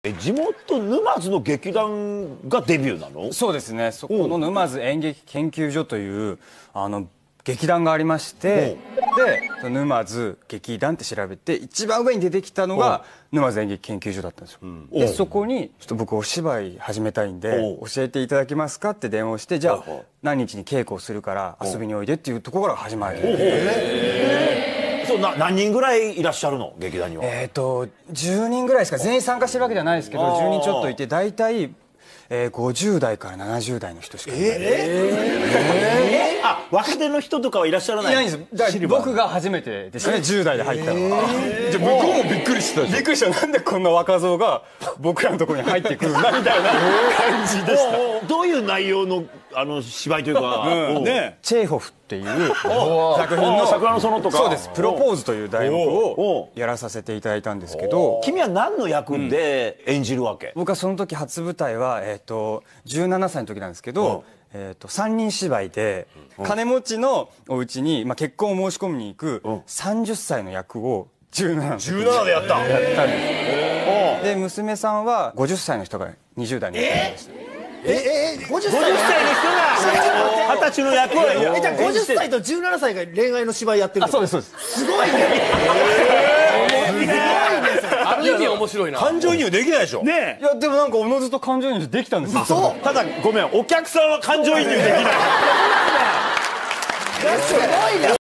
地元沼津の劇団がデビューなの？ そうですね。そこの沼津演劇研究所という劇団がありまして、で沼津劇団って調べて一番上に出てきたのが沼津演劇研究所だったんですよ。でそこにちょっと僕お芝居始めたいんで教えていただけますかって電話をして、じゃあ何日に稽古をするから遊びにおいでっていうところから始まり。 何人ぐらいいらっしゃるの劇団には ？10人ぐらいですか。全員参加してるわけじゃないですけど10人ちょっといて、大体50代から70代の人しかいない。 あ、若手の人とかはいらっしゃらない？ いないんです。だから僕が初めてでしたね、10代で入ったのは。 じゃあ向こうもびっくりしてたでしょ？ びっくりした。なんでこんな若造が僕らのところに入ってくるんだみたいな感じでした。 どういう内容の芝居というか、 チェーホフっていう作品の桜の園とか。 そうです。プロポーズという題目をやらさせていただいたんですけど、 君は何の役で演じるわけ？ 僕はその時初舞台は17歳の時なんですけど、3人芝居で金持ちのお家に結婚を申し込みに行く30歳の役を 17でやったんです。で娘さんは50歳の人が20代にやってました。 50歳の人が20歳の役をじゃあ50歳と17歳が恋愛の芝居やってる？ そうですそうです。 すごいね。 ある意味面白いな。 感情移入できないでしょ？ ねえ。いやでもなんかおのずと感情移入できたんですよ。 そう。 ただごめん、お客さんは感情移入できない。 すごいね。